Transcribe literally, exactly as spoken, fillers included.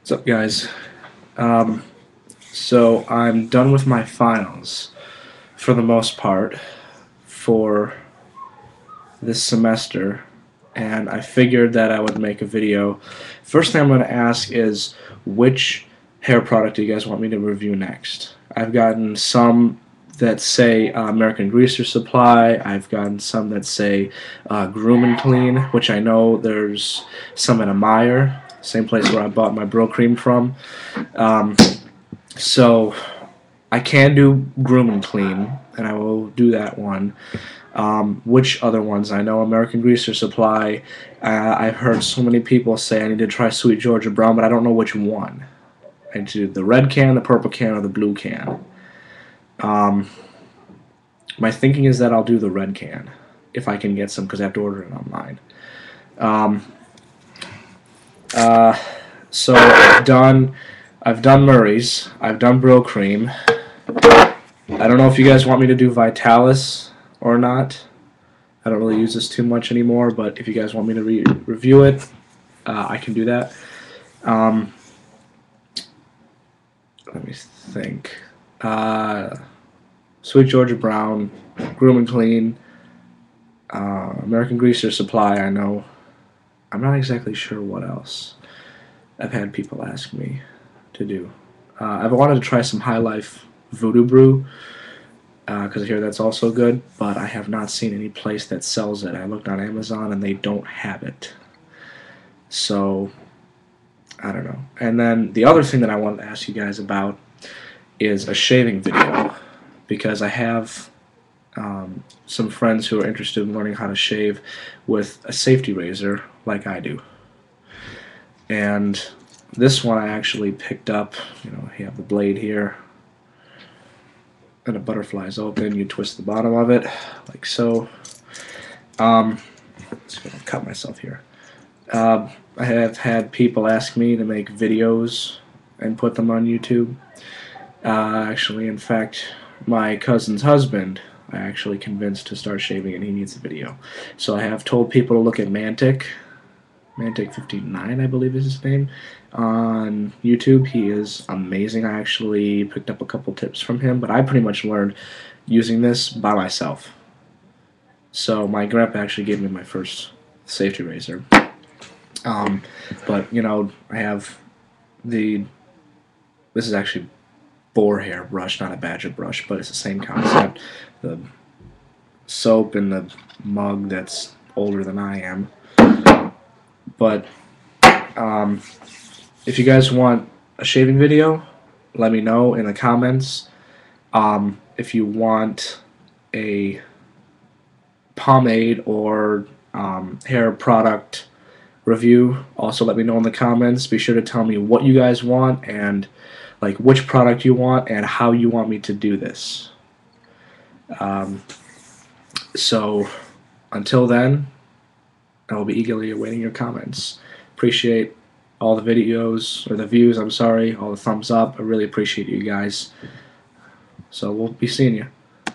What's up, guys? Um, so I'm done with my finals for the most part for this semester, and I figured that I would make a video. First thing I'm going to ask is which hair product do you guys want me to review next? I've gotten some that say uh, American Greaser Supply. I've gotten some that say uh, Groom and Clean, which I know there's some at a Meyer, same place where I bought my Bro Cream from. Um, so I can do Groom and Clean, and I will do that one. Um, which other ones? I know American Greaser Supply. Uh, I've heard so many people say I need to try Sweet Georgia Brown, but I don't know which one. I do the red can, the purple can, or the blue can. Um, my thinking is that I'll do the red can if I can get some, because I have to order it online. Um, uh, so I've done, I've done Murray's. I've done Bro Cream. I don't know if you guys want me to do Vitalis or not. I don't really use this too much anymore, but if you guys want me to re review it, uh, I can do that. Um, let me think. Uh, Sweet Georgia Brown, Groom and Clean, uh, American Greaser Supply, I know. I'm not exactly sure what else I've had people ask me to do. Uh, I've wanted to try some High Life Voodoo Brew, because uh, I hear that's also good, but I have not seen any place that sells it. I looked on Amazon and they don't have it. So, I don't know. And then the other thing that I wanted to ask you guys about is a shaving video, because I have um, some friends who are interested in learning how to shave with a safety razor like I do. And this one I actually picked up. You know, you have the blade here, and the butterfly's open. You twist the bottom of it like so. Um, just gonna cut myself here. Uh, I have had people ask me to make videos and put them on YouTube. Uh, actually, in fact, my cousin's husband I actually convinced to start shaving, and he needs a video. So I have told people to look at Mantic, Mantic fifty-nine, I believe is his name, on YouTube. He is amazing. I actually picked up a couple tips from him, but I pretty much learned using this by myself. So my grandpa actually gave me my first safety razor. Um, but, you know, I have the, this is actually boar hair brush, not a badger brush, but it's the same concept. The soap in the mug that's older than I am. But um, if you guys want a shaving video, let me know in the comments. Um, if you want a pomade or um, hair product review, also let me know in the comments. Be sure to tell me what you guys want and like which product you want and how you want me to do this. Um, so until then, I will be eagerly awaiting your comments. Appreciate all the videos, or the views, I'm sorry, all the thumbs up. I really appreciate you guys. So we'll be seeing you.